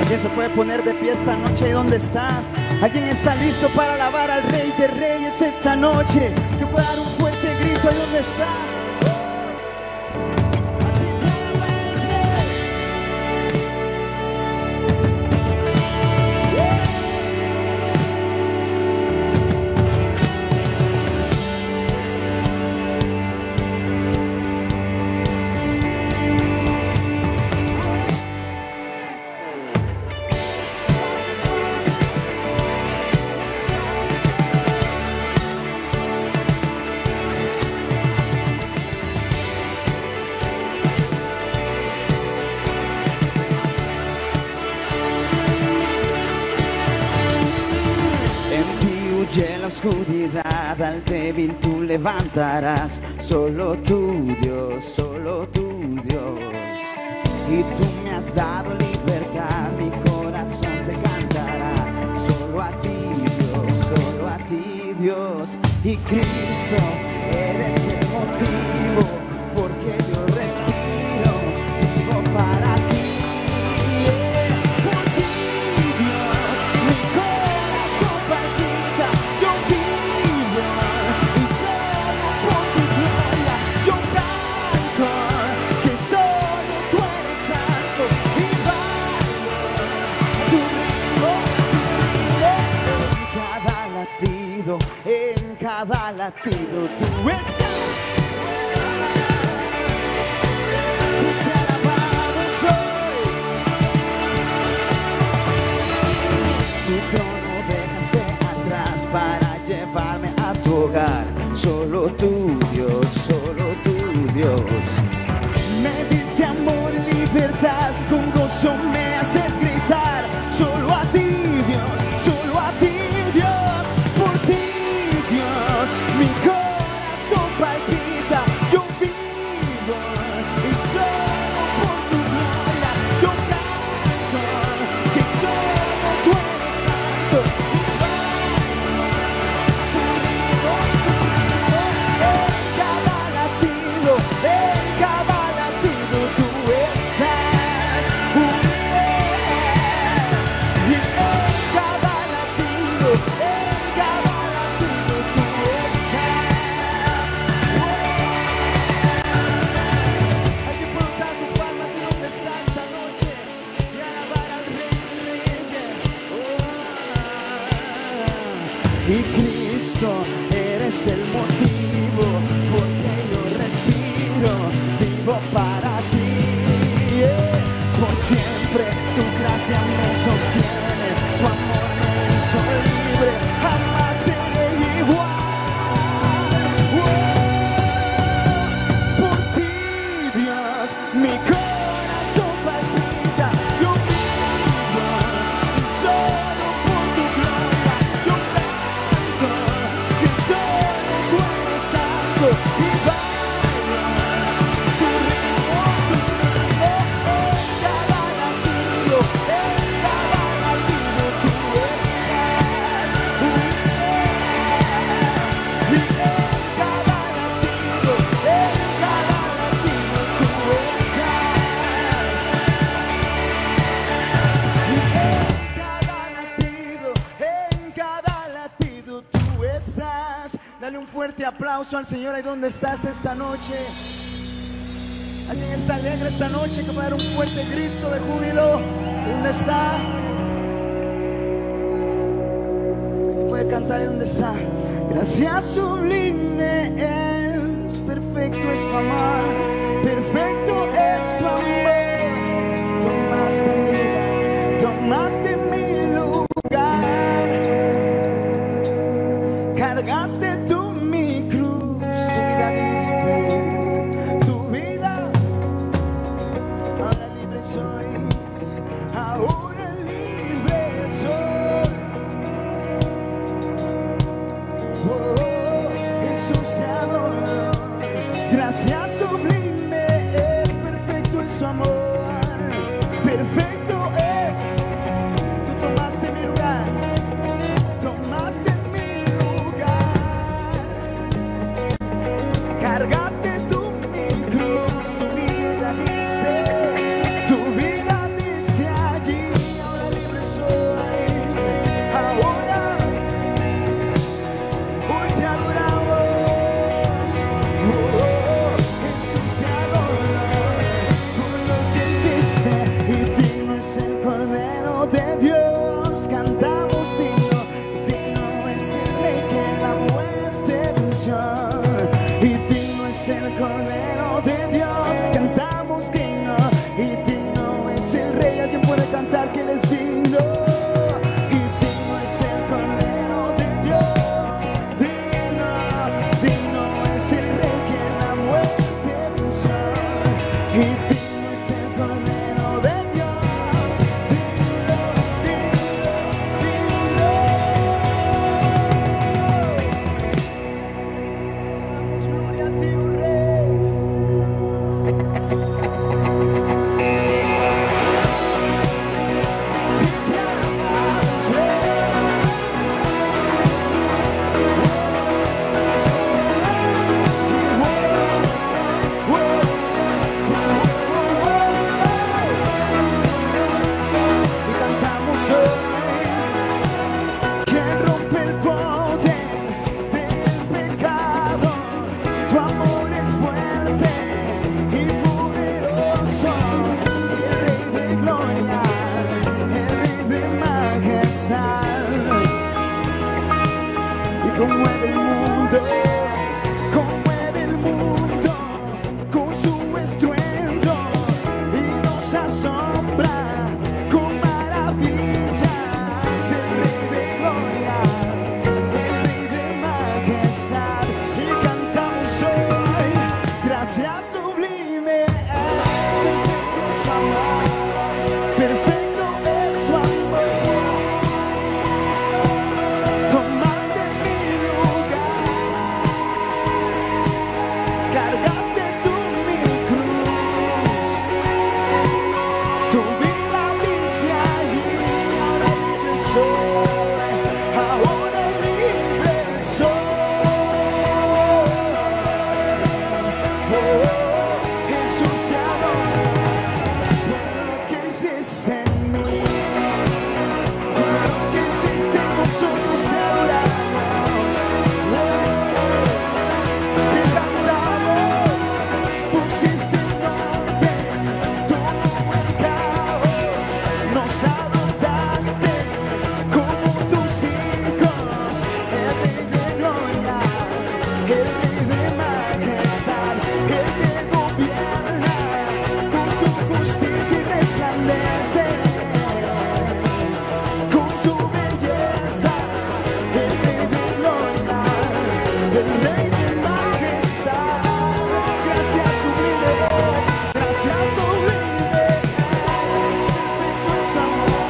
¿Alguien se puede poner de pie esta noche? ¿Dónde está? ¿Alguien está listo para alabar al Rey de Reyes esta noche? Que pueda dar un fuerte grito. ¿Ahí dónde está? Oscuridad, al débil tú levantarás, solo tu Dios, y tú me has dado libertad, mi corazón te cantará, solo a ti Dios, y Cristo, eres el motivo, porque yo respiro, vivo para ti. En cada latido tú estás. Te alabado soy. Tu trono dejaste atrás para llevarme a tu hogar. Solo tu Dios, me diste amor y libertad, con gozo me haces gritar. Solo a ti Dios, solo a ti Dios, por ti Dios, mi corazón palpita, yo vivo y solo por tu gloria yo canto, que solo tú eres santo y bailo tu ritmo, en cada latido tú estás, y en cada latido tú estás. Alguien puede usar sus palmas y dónde está esta noche y alabar al Rey de Reyes. Y Cristo, eres el motivo porque yo respiro, vivo para ti. Por siempre tu gracia me sostiene, tu amor me hizo libre, jamás seré igual. Por ti Dios, mi corazón palpita, yo vivo y solo por tu gloria yo canto, que solo tú eres santo y bailo tu ritmo, en cada latido tú estás, y en cada latido tú estás, y en cada latido tú estás. Dale un fuerte aplauso al Señor ahí donde estás esta noche. ¿Alguien está alegre esta noche que puede dar un fuerte grito de júbilo? ¿Dónde está? Puede cantar ahí donde está. Gracias sublime es, perfecto es tu amor, perfecto es tu amor. Tomaste mi lugar, tomaste mi lugar, cargaste tú mi cruz, tu vida diste, tu vida. Ahora libre soy, ahora libre soy. Oh, Jesús te adoro. Gracias sublime es, perfecto es tu amor, perfecto es. Tú tomaste mi lugar, tomaste mi lugar, cargaste tú mi cruz, tu vida dice allí. Ahora cantar que Él es digno. Y digno es el Cordero de Dios. Digno, digno es el Rey que la muerte venció. Y digno es el Cordero de Dios. Digno, digno, digno. Damos gloria a ti, oh Rey. Te amamos, y cantamos hoy. Quien rompe el poder del pecado, tu amor es fuerte y poderoso. El Rey de gloria, el Rey de majestad. Y conmueve el mundo con su estruendo y nos asombra con maravillas. El Rey de gloria, el Rey de majestad. Y cantamos hoy, gracias sublime es, perfecto es tu amor, perfecto es tu amor. Tomaste mi lugar, cargaste tú mi cruz. Tu vida dice allí, ahora libre soy, ahora libre soy. Oh, Jesús se adora por lo que hiciste en mí, por lo que hiciste en nosotros te adoramos. Y cantamos, pusiste en orden todo el caos, nos adoptaste como tus hijos. El Rey de gloria, el Rey de majestad, el que gobierna con tu justicia y resplandece con su belleza. El Rey de gloria, el Rey de majestad. Gracias sublime es, gracias sublime es, perfecto es tu amor,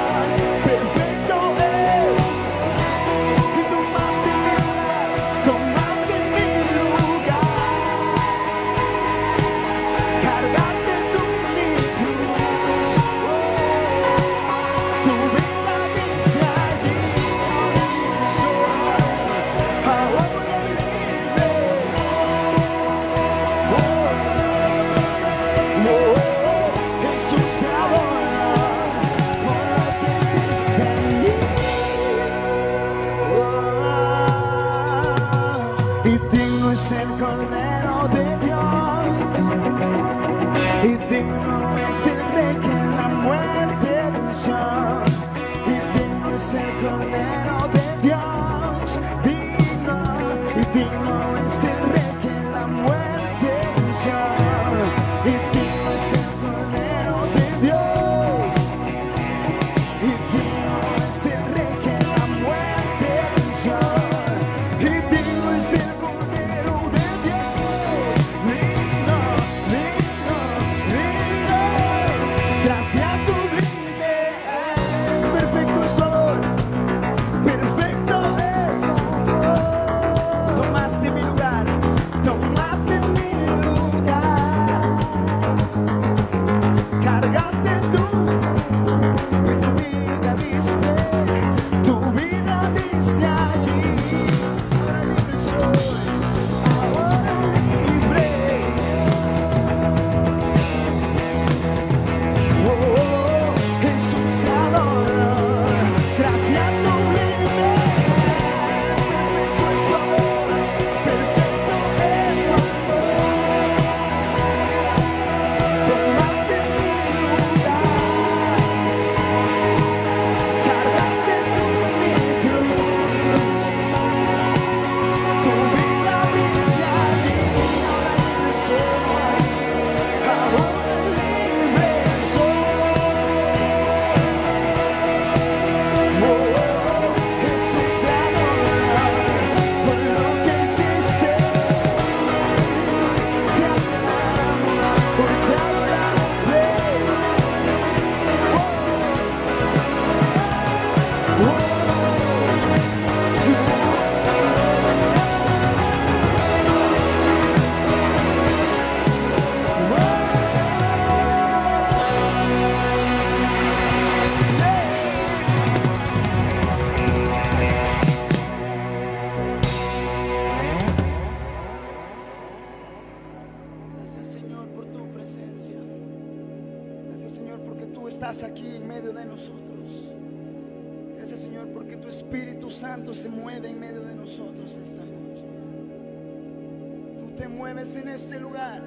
estás aquí en medio de nosotros. Gracias, Señor, porque tu Espíritu Santo se mueve en medio de nosotros esta noche. Tú te mueves en este lugar.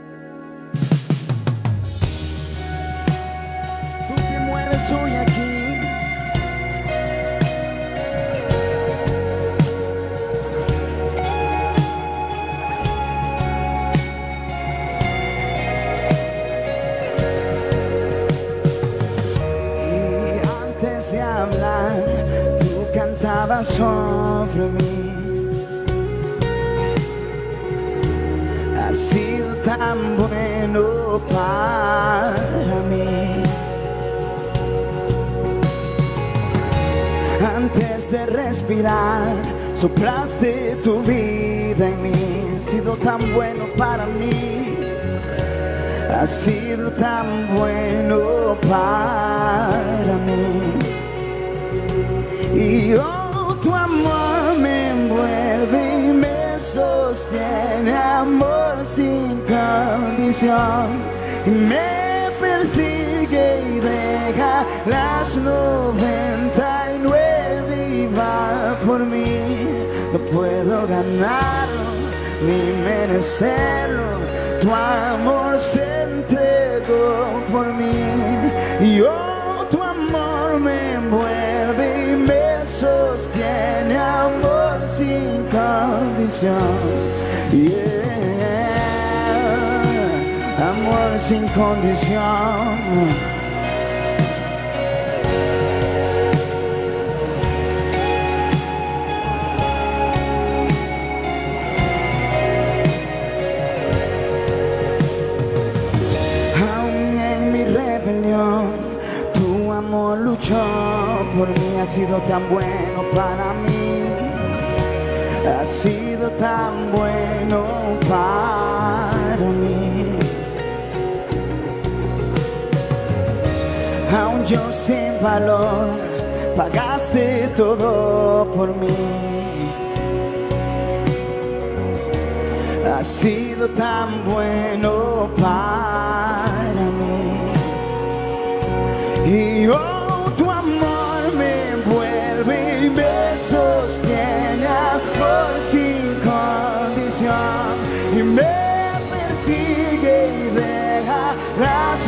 Tú te mueves hoy aquí. De hablar, tú cantabas sobre mí. Has sido tan bueno para mí. Antes de respirar, soplaste tu vida en mí. Has sido tan bueno para mí. Has sido tan bueno para mí. Y oh, tu amor me envuelve y me sostiene, amor sin condición. Y me persigue y deja las 99 y va por mí. No puedo ganarlo ni merecerlo. Tu amor se entregó por mí. Y oh, tu amor me envuelve y me sostiene, amor sin condición. Yeah, amor sin condición. Tu amor luchó por mí, ha sido tan bueno para mí, ha sido tan bueno para mí. Aún yo sin valor, pagaste todo por mí. Ha sido tan bueno para mí. Y oh, tu amor me envuelve y me sostiene, amor sin condición. Y me persigue y deja las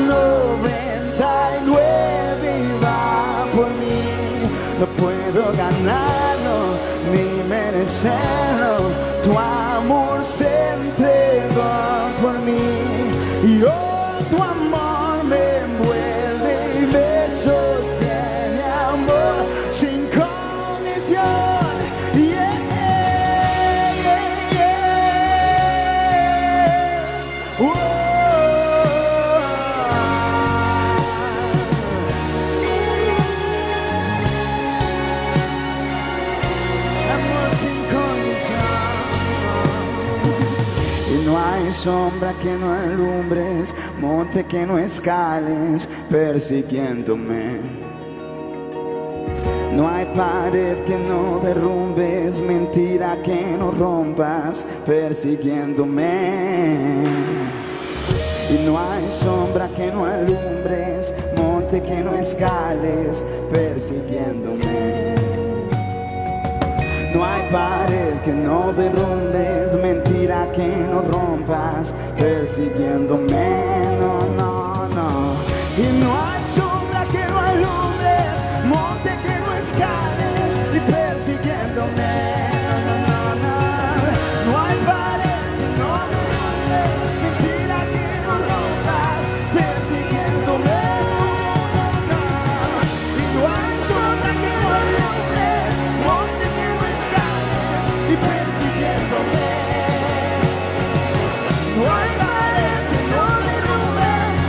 99 y va por mí. No puedo ganarlo ni merecerlo. Tu amor se entregó por mí. Y oh, tu amor me envuelve y me sostiene, amor sin condición. Yeah, yeah, yeah. Oh. Amor sin condición. Y no hay sombra que no alumbres, monte que no escales, persiguiéndome. No hay pared que no derrumbes, mentira que no rompas, persiguiéndome. Y no hay sombra que no alumbres, monte que no escales, persiguiéndome. No hay pared que no derrumbes, mentira que no rompas, persiguiéndome. No, no, no. Y no hay sombra que no alumbres, monte que no escales, y persiguiéndome. No, no, no. No hay pared que no derrumbes, mentira que no rompas, persiguiéndome. No, no. Y no hay sombra que no alumbres, monte que no escales, y persiguiéndome. No hay pared que no derrumbes,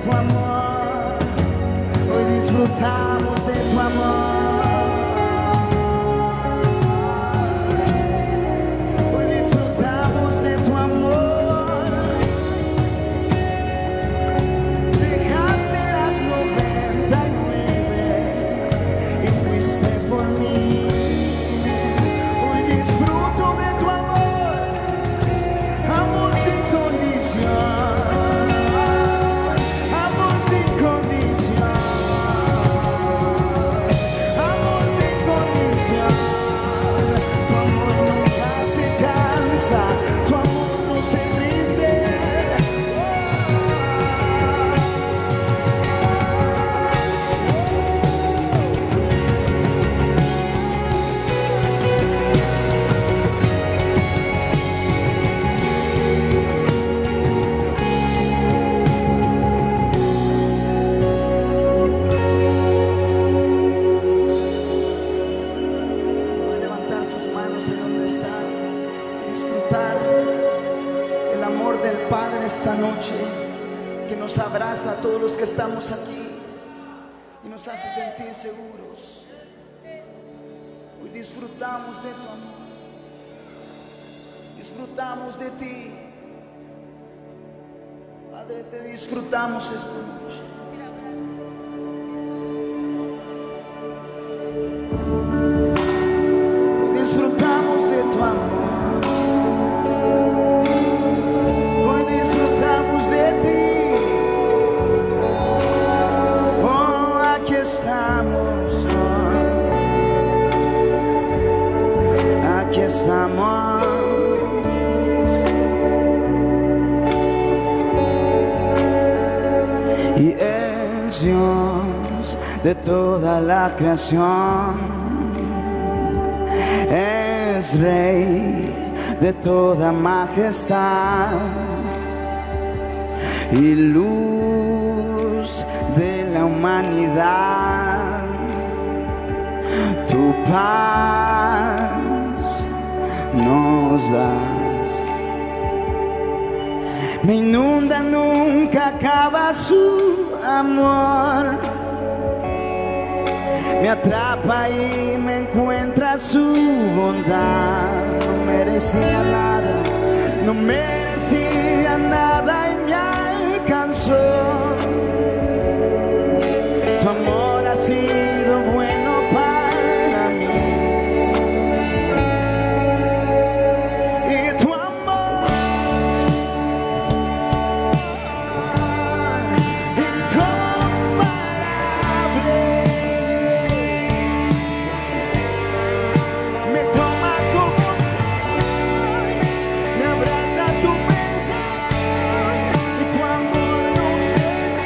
tu amor, hoy disfrutamos de tu amor. Hoy disfrutamos de tu amor. Dejaste las 99 y fuiste por mí. Hoy disfruto de tu amor, amor sin condición. Amor sin condición, amor sin condición. Tu amor nunca se cansa, tu amor no se rinde. Puede levantar sus manos de donde está y disfrutar el amor del Padre esta noche, que nos abraza a todos los que estamos aquí y nos hace sentir seguros. Hoy disfrutamos de tu amor, disfrutamos de ti. Padre, te disfrutamos esta noche. Hoy disfrutamos de tu amor, hoy disfrutamos de ti. Oh, aquí estamos, aquí estamos. Y es Dios de toda la creación, es Rey de toda majestad y luz de la humanidad. Tu paz nos das, me inunda, nunca acaba su amor. Me atrapa y me encuentra su bondad. No merecía nada, no merecía nada y me alcanzó. Tu amor ha sido bueno para mí. Y tu amor incomparable me toma como soy, me abraza tu perdón y tu amor no se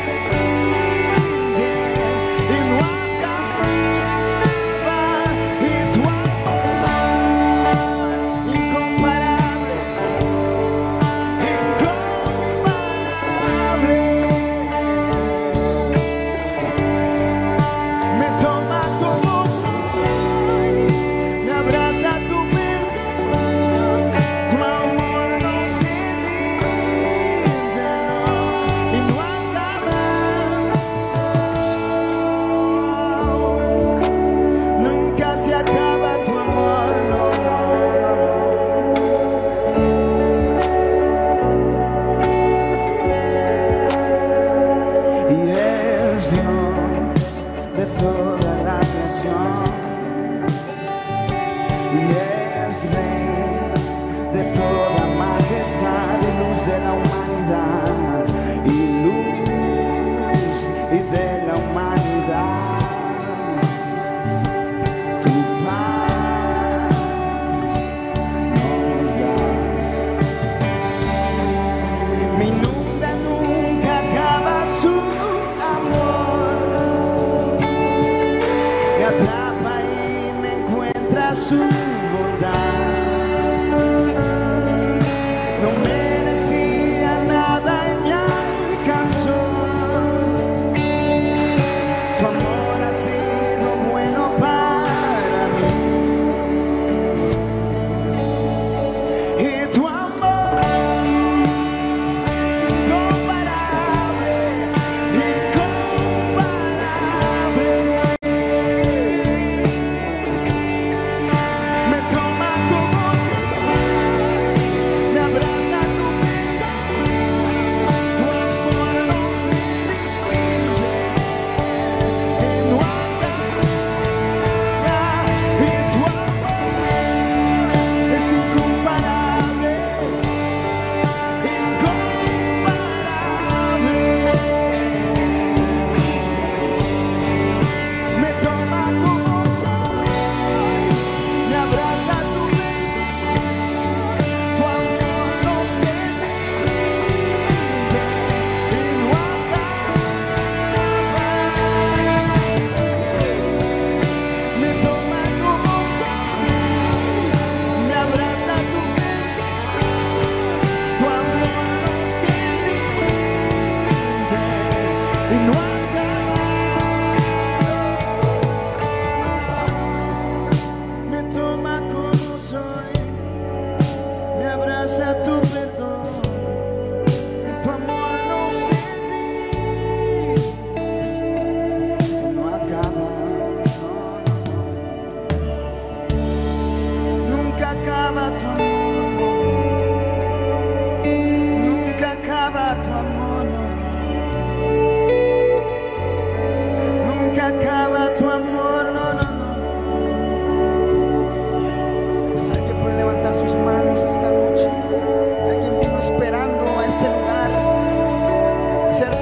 rinde y no acaba. Y tu amor incomparable, incomparable me toma como soy, me abraza tu perdón, tu amor no se rinde y no acaba. Nunca se acaba tu amor, no, no, no, no. Y es Dios de toda la creación, y es Rey de toda majestad y luz de la humanidad, y luz y de la humanidad. Tu paz nos das, me inunda, nunca acaba su amor. Me atrapa y me encuentra su bondad. No merecía nada y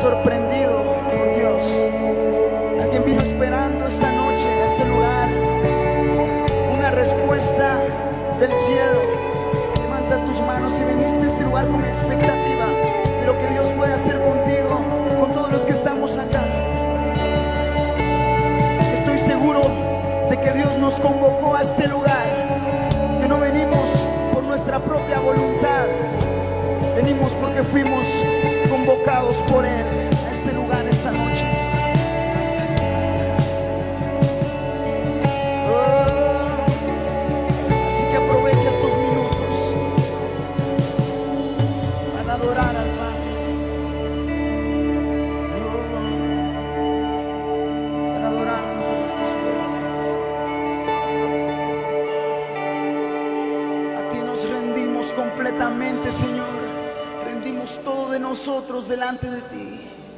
sorprendido por Dios. Alguien vino esperando esta noche a este lugar una respuesta del cielo. Levanta tus manos si viniste a este lugar con expectativa de lo que Dios puede hacer contigo, con todos los que estamos acá. Estoy seguro de que Dios nos convocó a este lugar, que no venimos por nuestra propia voluntad, venimos porque fuimos convocados por Él a este lugar esta noche. Así que aprovecha estos minutos para adorar al Padre, para adorar con todas tus fuerzas. A ti nos rendimos completamente, Señor. Rendimos todo de nosotros delante de ti.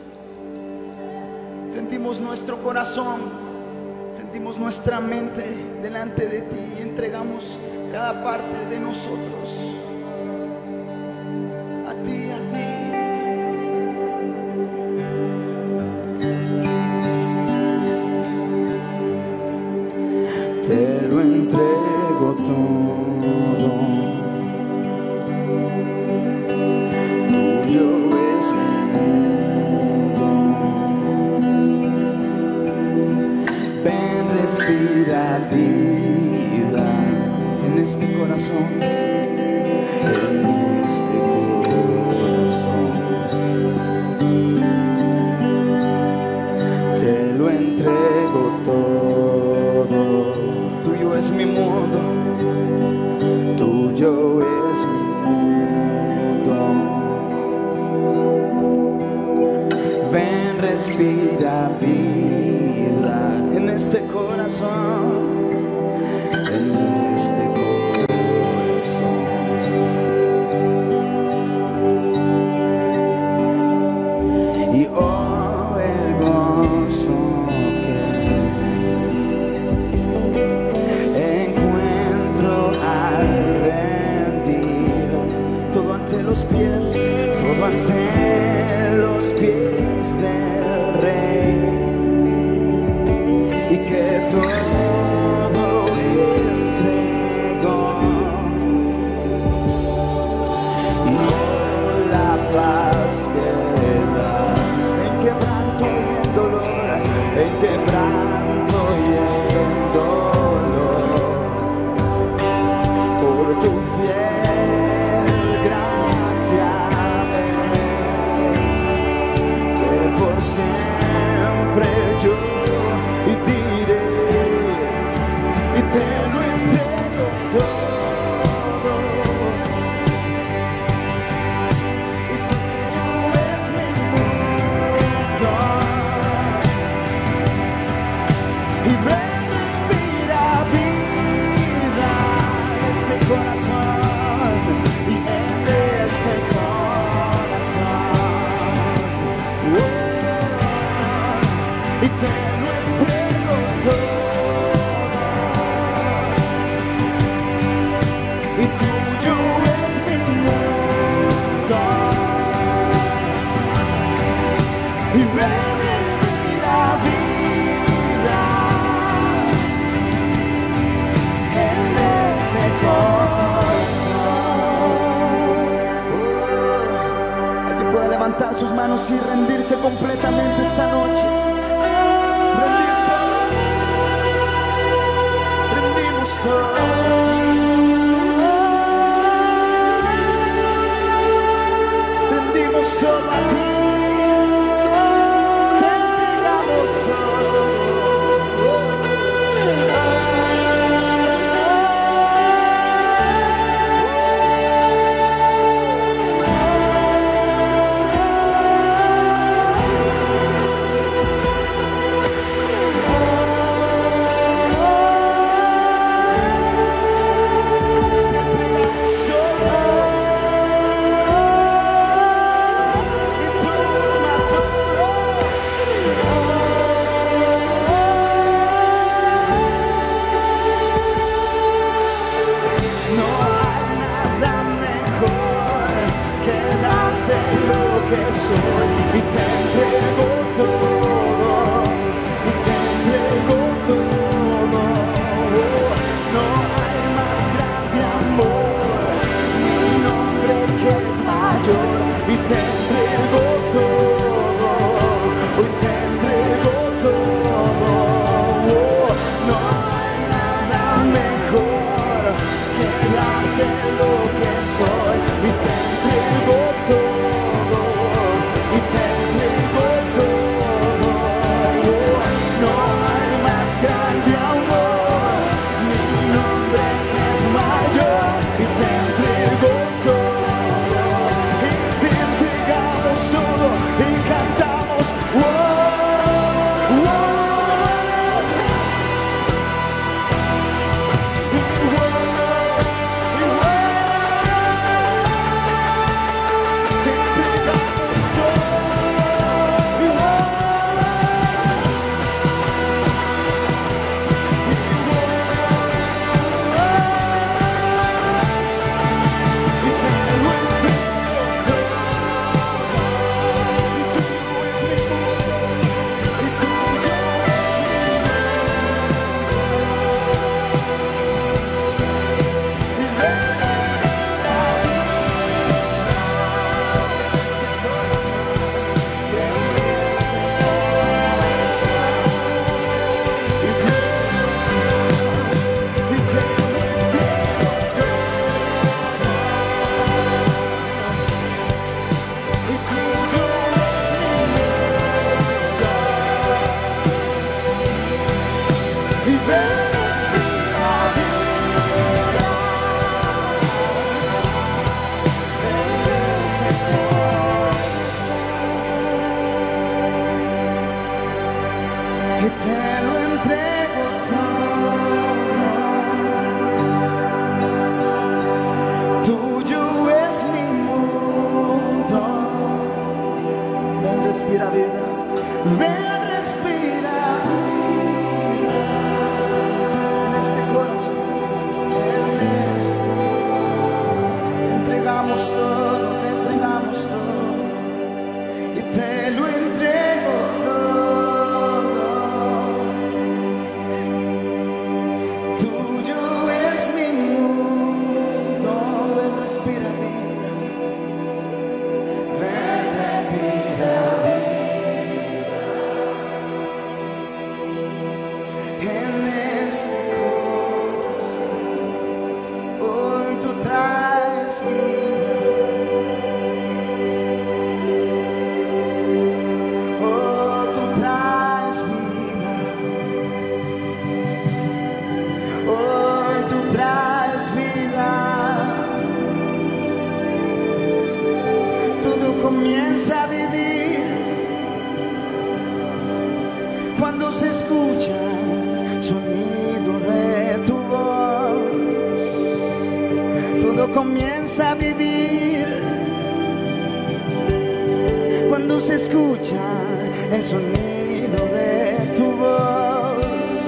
Rendimos nuestro corazón, rendimos nuestra mente delante de ti y entregamos cada parte de nosotros a ti, a ti. Te lo entrego todo. Tuyo es mi mundo. Ven, respira vida en este corazón, en este corazón. Te lo entrego todo. Tuyo es mi mundo, tuyo es mi mundo. Ven, respira vida en este corazón, en este corazón. Y oh, el gozo encuentro al rendir todo ante los pies, todo ante los pies del Rey, y que todo entregó. Oh, la paz que das en quebranto y en dolor, en quebranto y en dolor, por tu fiel gracia es que por siempre yo y diré y te lo entrego todo, y tuyo es mi mundo. Y ven, respira vida en este corazón, y en este corazón. Y te lo entrego todo, y tuyo es mi mundo. Y ven, respira vida en este corazón. Alguien puede levantar sus manos y rendirse completamente esta noche. Rendir todo, rendimos todo a ti. Rendimos todo a ti. Te entregamos todo. y te lo entrego todo. Tuyo es mi mundo. Ven, respira vida. Ven, respira vida en este corazón. Te entregamos todo, te entregamos todo y te lo entrego todo. Tuyo es mi mundo. Ven, respira vida. Ven, respira vida en este corazón. Hoy tú traes vida. Oh, tú traes vida. Hoy tú traes vida. Todo comienza a vivir cuando se escucha el sonido de tu voz. Todo comienza a vivir cuando se escucha el sonido de tu voz.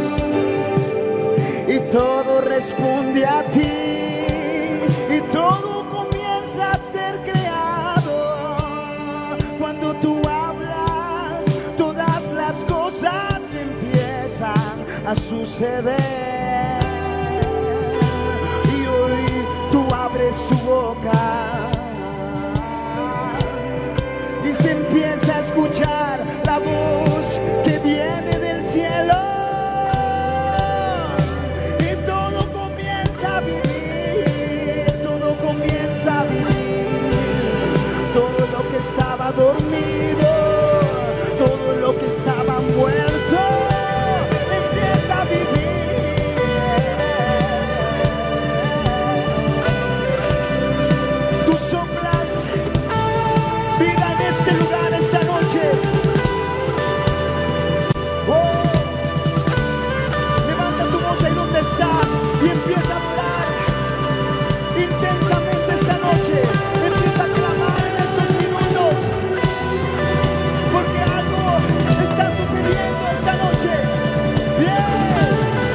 Y todo responde a ti. Y todo comienza a ser creado. Cuando tú hablas, todas las cosas empiezan a suceder. Y hoy tú abres tu boca y se empieza a escuchar la voz que viene del cielo. Y todo comienza a vivir, todo comienza a vivir. Todo lo que estaba dormido, todo lo que estaba muerto, empieza a vivir. Tú soplas vida en este lugar esta noche. Oh, levanta tu voz ahí donde estás y empieza a adorar intensamente esta noche. Empieza a clamar en estos minutos, porque algo está sucediendo esta noche. Bien.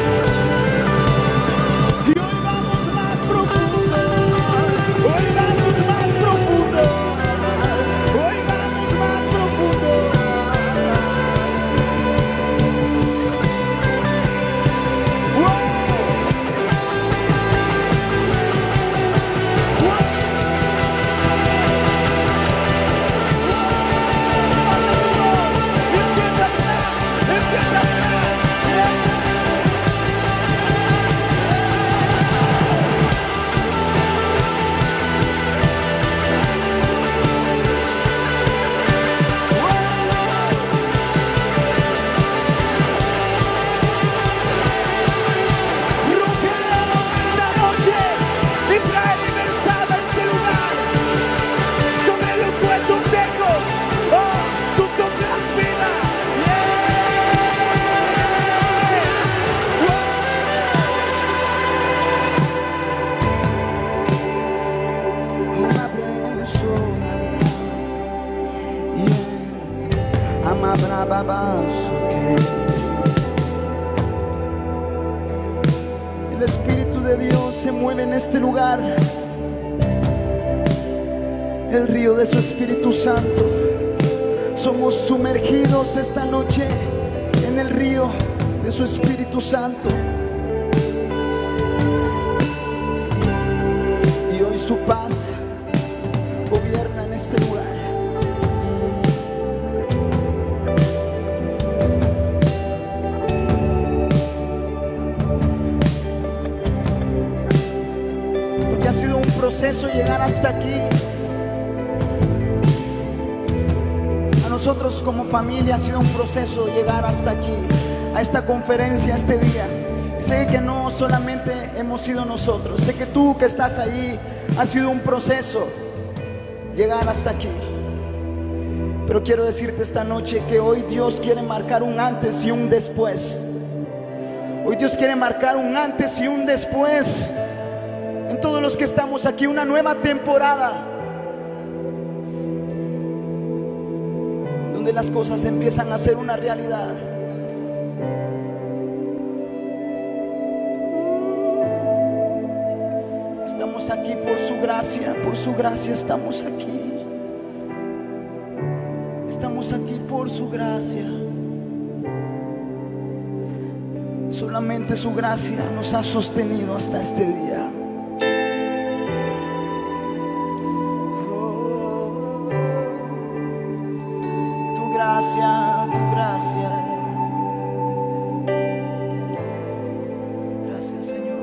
Y hoy vamos más profundo. Hoy vamos más profundo. Hoy vamos más profundo. Wow. Wow. Levanta tu voz y empieza a adorar, empieza a adorar. Bien. Rompe esta noche y trae libertad a este lugar. Sobre los huesos secos, oh, tú soplas vida. Un abrazo, el Espíritu de Dios se mueve en este lugar. El río de su Espíritu Santo. Somos sumergidos esta noche en el río de su Espíritu Santo. Y hoy su paz gobierna en este lugar. Porque ha sido un proceso llegar hasta aquí. A nosotros como familia ha sido un proceso llegar hasta aquí, a esta conferencia, a este día. Y sé que no solamente hemos sido nosotros, sé que tú que estás ahí, ha sido un proceso llegar hasta aquí. Pero quiero decirte esta noche que hoy Dios quiere marcar un antes y un después. Hoy Dios quiere marcar un antes y un después en todos los que estamos aquí, una nueva temporada donde las cosas empiezan a ser una realidad. Estamos aquí por su gracia estamos aquí. Estamos aquí por su gracia. Solamente su gracia nos ha sostenido hasta este día. Oh, tu gracia, tu gracia. Gracias, Señor.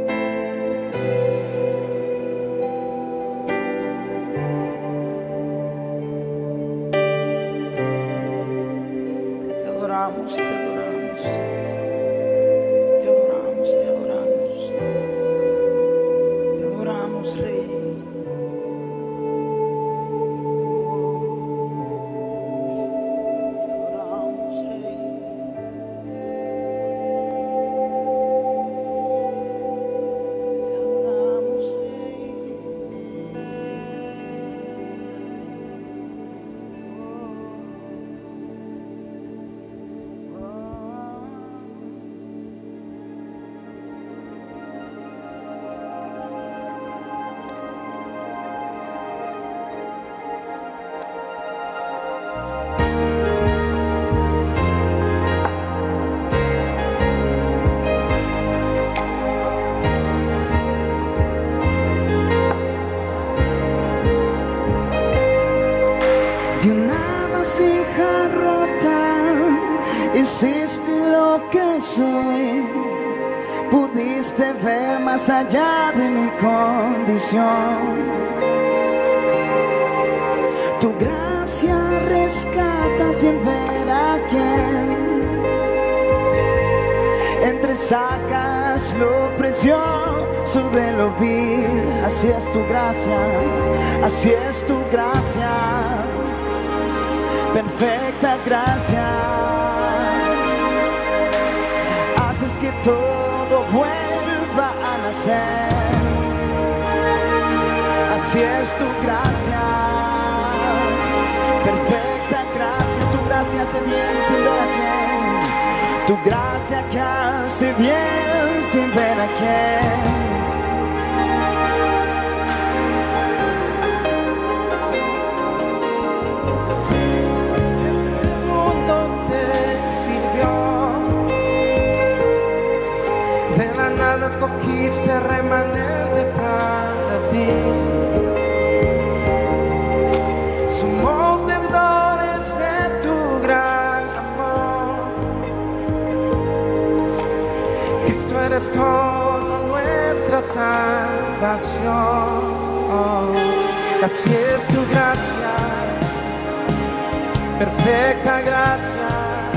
Te adoramos, te adoramos. Te adoramos, te adoramos. Te adoramos, Rey. Te adoramos, Rey. Te adoramos, Rey. De una vasija rota hiciste lo que soy. Pudiste ver más allá de mi condición. Tu gracia rescata sin ver a quién. Entresacas lo precioso de lo vil. Así es tu gracia, así es tu gracia. Perfecta gracia, haces que todo vuelva a nacer. Así es tu gracia, perfecta gracia. Tu gracia hace bien sin ver a quién. Tu gracia que hace bien sin ver a quién. Escogiste remanente para ti. Somos deudores de tu gran amor. Cristo, eres toda nuestra salvación. Así es tu gracia, perfecta gracia.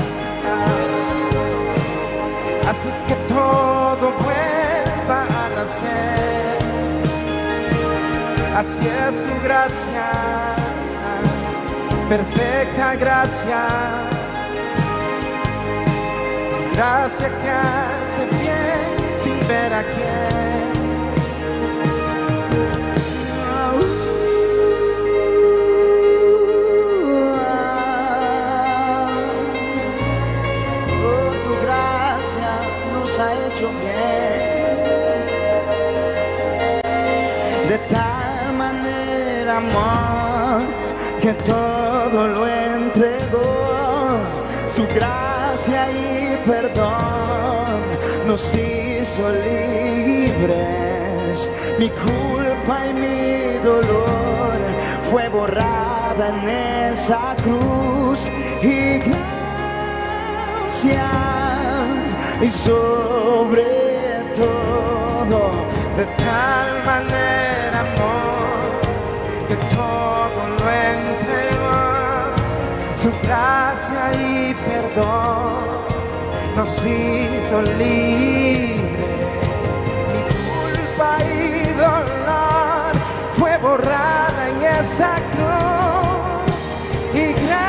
Haces que todo vuelva a nacer. Así es tu gracia, perfecta gracia. Tu gracia que hace bien sin ver a quién. Ha hecho bien. De tal manera amor que todo lo entregó. Su gracia y perdón nos hizo libres. Mi culpa y mi dolor fue borrada en esa cruz. Y gracia y sobre todo, de tal manera amor que todo lo entregó. Su gracia y perdón nos hizo libres. Mi culpa y dolor fue borrada en esa cruz. Y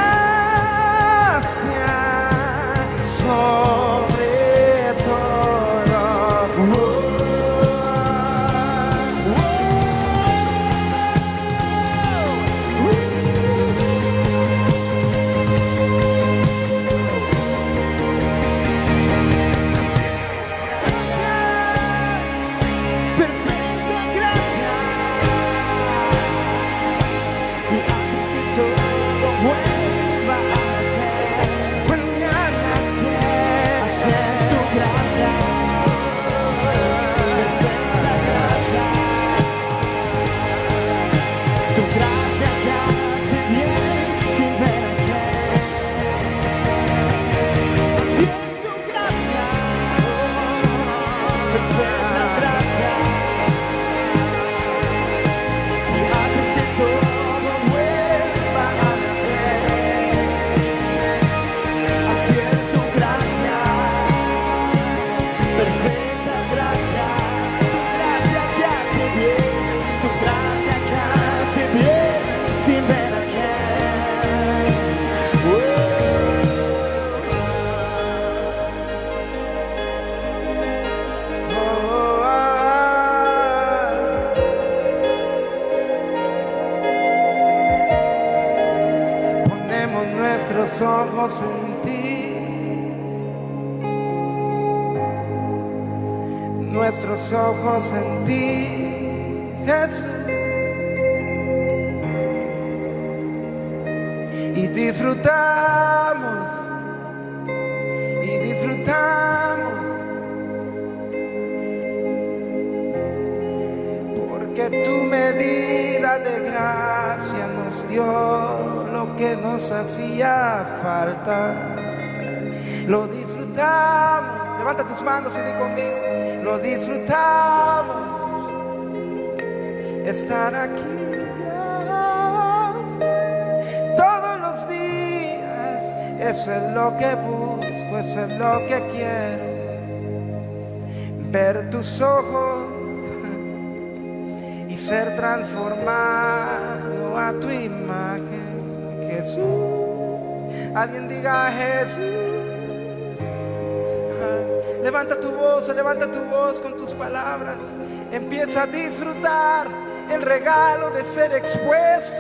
nuestros ojos en ti, nuestros ojos en ti, Jesús. Y disfrutamos, porque tu medida de gracia nos dio lo que nos hacía falta. Lo disfrutamos. Levanta tus manos y di conmigo. Lo disfrutamos. Estar aquí todos los días. Eso es lo que busco, eso es lo que quiero. Ver tus ojos y ser transformado a tu imagen, Jesús. Alguien diga Jesús. Levanta tu voz con tus palabras. Empieza a disfrutar el regalo de ser expuestos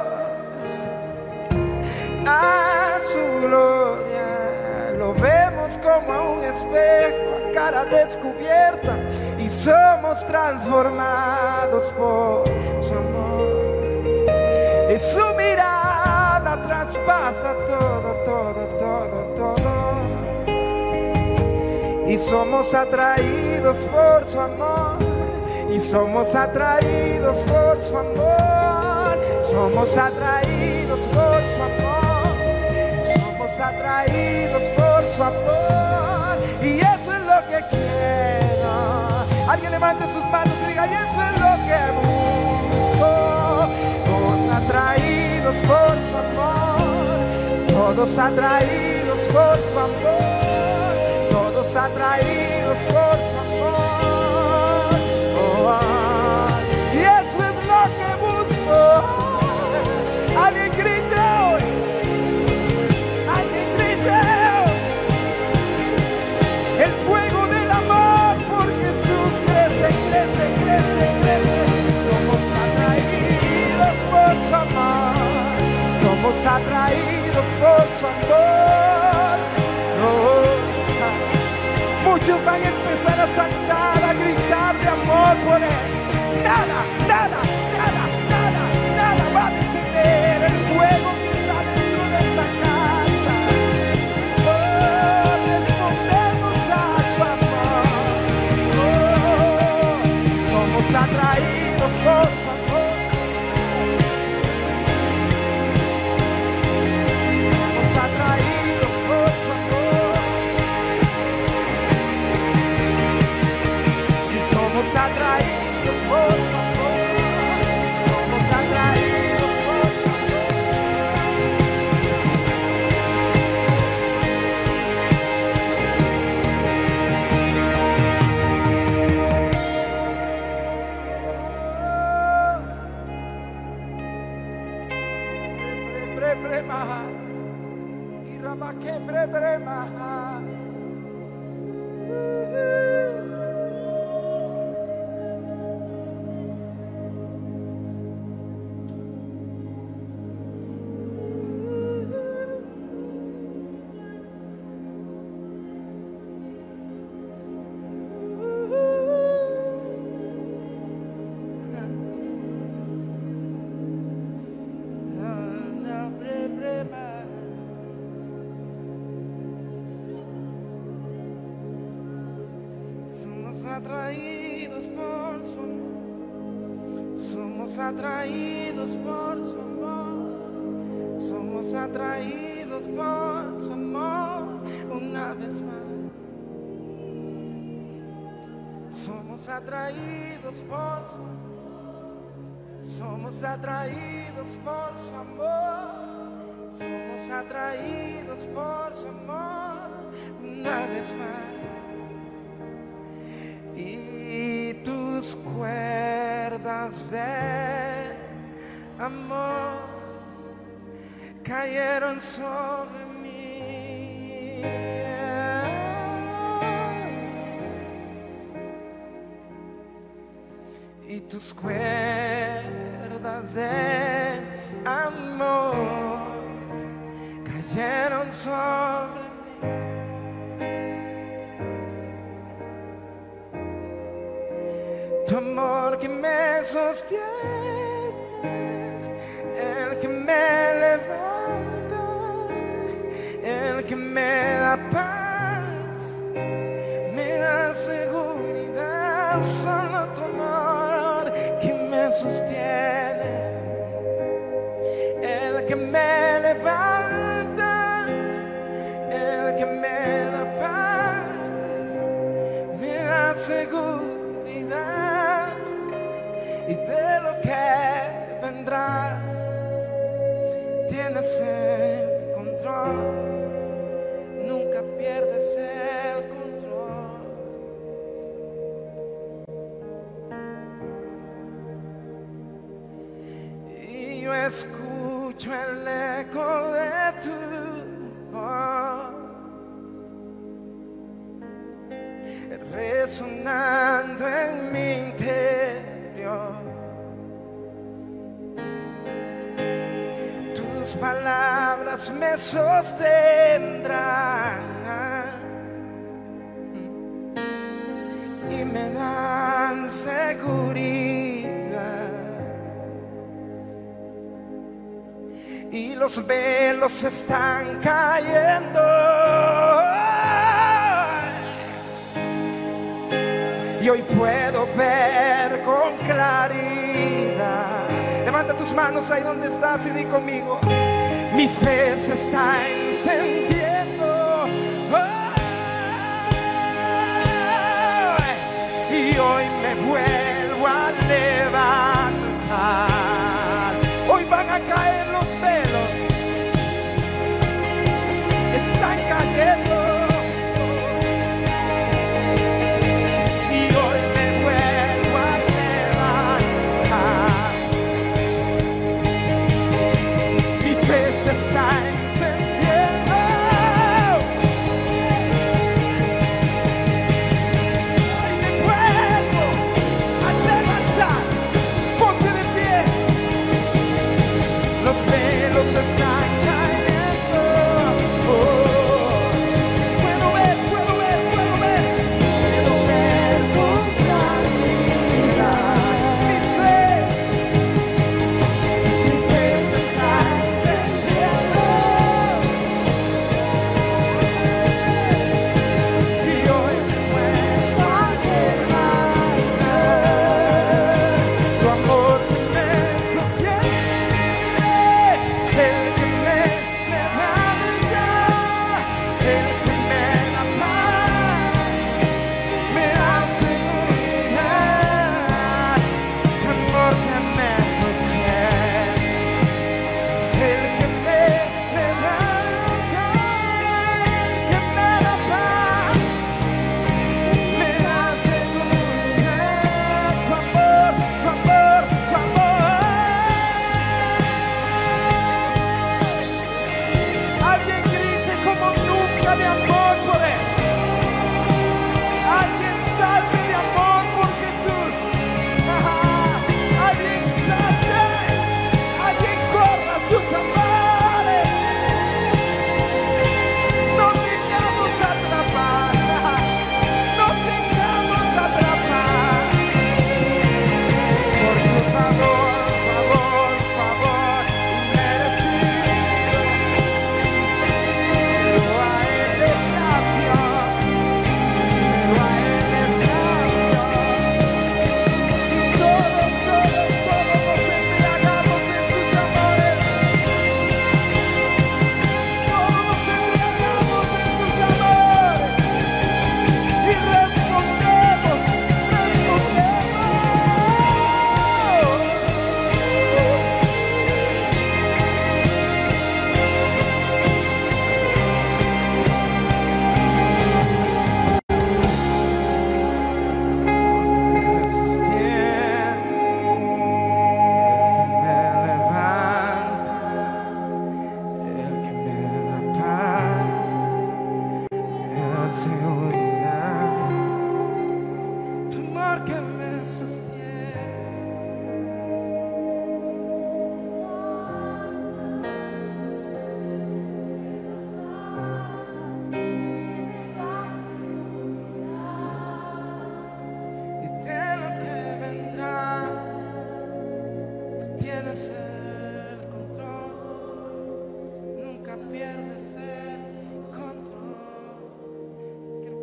a su gloria. Lo vemos como a un espejo, a cara descubierta, y somos transformados por su amor. Y su mirada traspasa todo. Y somos atraídos por su amor. Y somos atraídos por su amor. Somos atraídos por su amor. Somos atraídos por su amor. Y eso es lo que quiero. Alguien levante sus manos y diga, y eso es lo que busco. Todos atraídos por su amor. Todos atraídos por su amor. Todos atraídos por su amor. Y eso es lo que busco. Alguien grite hoy. Alguien grite hoy. El fuego del amor por Jesús crece. Somos atraídos por su amor. Somos atraídos por su amor. Muchos van a empezar a saltar, a gritar de amor por Él. Nada va a detener el fuego que está dentro de esta casa. Respondemos a su amor. Somos atraídos por su amor. Somos atraídos por su amor. Somos atraídos por su amor. Somos atraídos por su amor. Y Rabaque Prebrema. Atraídos por su amor. Somos atraídos por su amor. Somos atraídos por su amor. Una vez más. Somos atraídos por su amor. Somos atraídos por su amor. Somos atraídos por su amor. Una vez más. Y tus cuerdas de amor cayeron sobre mí. Y tus cuerdas de amor cayeron cayeron sobre mí. Tu amor que me sostiene, el que me levanta, el que me da paz, me da seguridad. Solo tu amor que me sostiene, el que me levanta, el que me da paz, me da seguridad. Y de lo que vendrá tienes el control, nunca pierdes el control. Y yo escucho el eco de tu voz resonando en mi interior. Tus palabras me sostendrán y me dan seguridad. Y los velos están cayendo y hoy puedo ver con claridad. Levanta tus manos ahí donde estás y di conmigo: mi fe se está encendiendo, y hoy me vuelvo a levantar. Hoy van a caer los velos, están cayendo. Se está encendiendo. Hoy me vuelvo a levantar. Ponte de pie. Los velos están cayendo. Oh,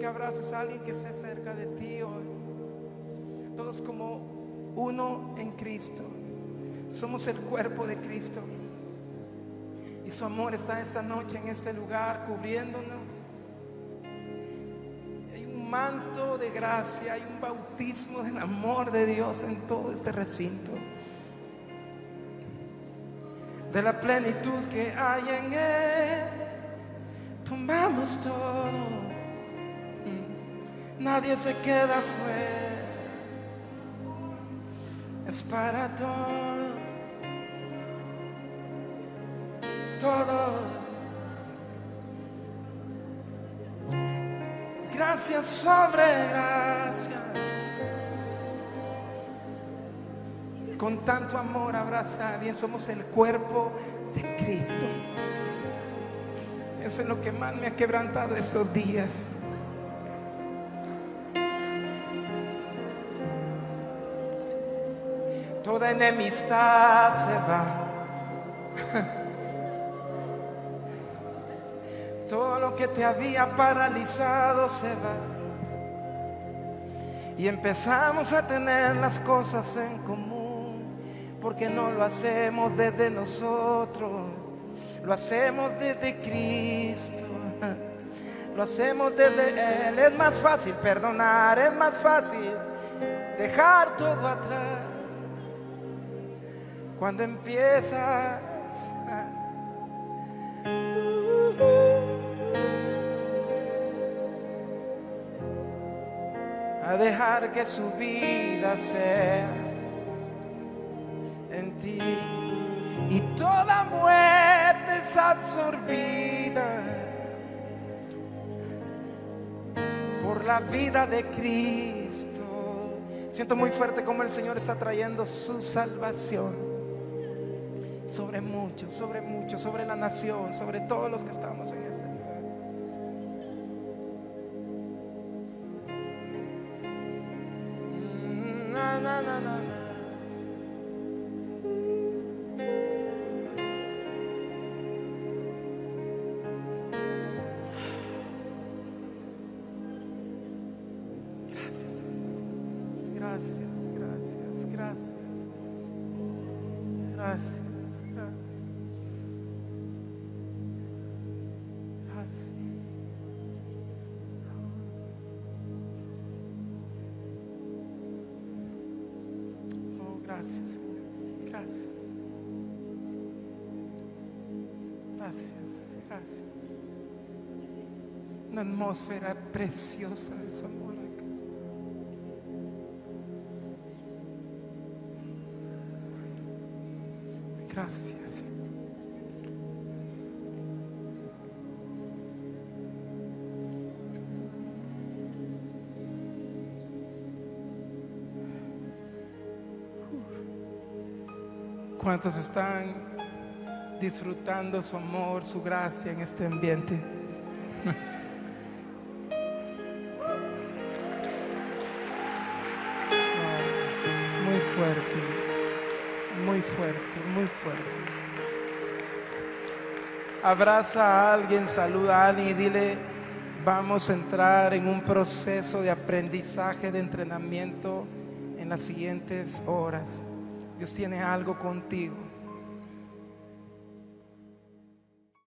abraces a alguien que esté cerca de ti hoy. Todos como uno en Cristo. Somos el cuerpo de Cristo. Y su amor está esta noche en este lugar cubriéndonos. Hay un manto de gracia, hay un bautismo del amor de Dios en todo este recinto. De la plenitud que hay en Él, tomamos todos. Nadie se queda fuera. Es para todos. Todo. Gracias sobre gracia. Con tanto amor abraza a alguien. Somos el cuerpo de Cristo. Eso es lo que más me ha quebrantado estos días. Toda enemistad se va. Todo lo que te había paralizado se va. Y empezamos a tener las cosas en común. Porque no lo hacemos desde nosotros, lo hacemos desde Cristo. Lo hacemos desde Él. Es más fácil perdonar, es más fácil dejar todo atrás. Cuando empiezas a dejar que su vida sea en ti, y toda muerte es absorbida por la vida de Cristo. Siento muy fuerte como el Señor está trayendo su salvación sobre muchos, sobre la nación, sobre todos los que estamos en este lugar. Na, na, na, na, na. Gracias, gracias, gracias. Gracias, gracias. Gracias. Oh, gracias. Gracias. Gracias, gracias. Una atmósfera preciosa de su amor. Gracias. ¿Cuántos están disfrutando su amor, su gracia en este ambiente? Es muy fuerte. Muy fuerte, muy fuerte. Abraza a alguien, saluda a alguien y dile: vamos a entrar en un proceso de aprendizaje, de entrenamiento en las siguientes horas. Dios tiene algo contigo.